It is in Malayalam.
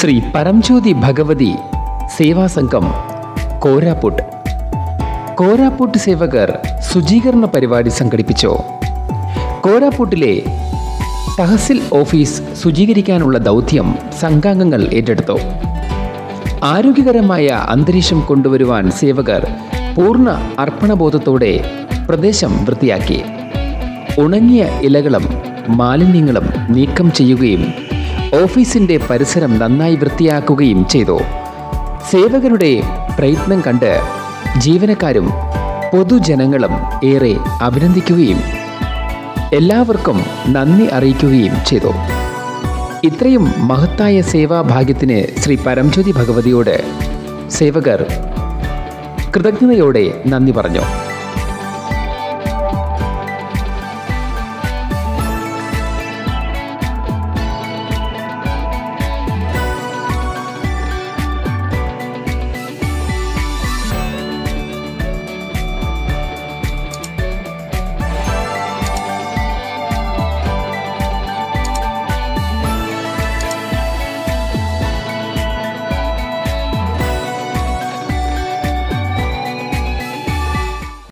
ശ്രീ പരംജ്യോതി ഭഗവതി സേവാ സംഘം കോരാപുട്ട് സേവകർ ശുചീകരണ പരിപാടി സംഘടിപ്പിച്ചു. കോരാപുട്ടിലെ തഹസിൽ ഓഫീസ് ശുചീകരിക്കാനുള്ള ദൗത്യം സംഘാംഗങ്ങൾ ഏറ്റെടുത്തു. ആരോഗ്യകരമായ അന്തരീക്ഷം കൊണ്ടുവരുവാൻ സേവകർ പൂർണ്ണ അർപ്പണബോധത്തോടെ പ്രദേശം വൃത്തിയാക്കി. ഉണങ്ങിയ ഇലകളും മാലിന്യങ്ങളും നീക്കം ചെയ്യുകയും ഓഫീസിൻ്റെ പരിസരം നന്നായി വൃത്തിയാക്കുകയും ചെയ്തു. സേവകരുടെ പ്രയത്നം കണ്ട് ജീവനക്കാരും പൊതുജനങ്ങളും ഏറെ അഭിനന്ദിക്കുകയും എല്ലാവർക്കും നന്ദി അറിയിക്കുകയും ചെയ്തു. ഇത്രയും മഹത്തായ സേവാഭാഗ്യത്തിന് ശ്രീ പരംജ്യോതി ഭഗവതിയോട് സേവകർ കൃതജ്ഞതയോടെ നന്ദി പറഞ്ഞു.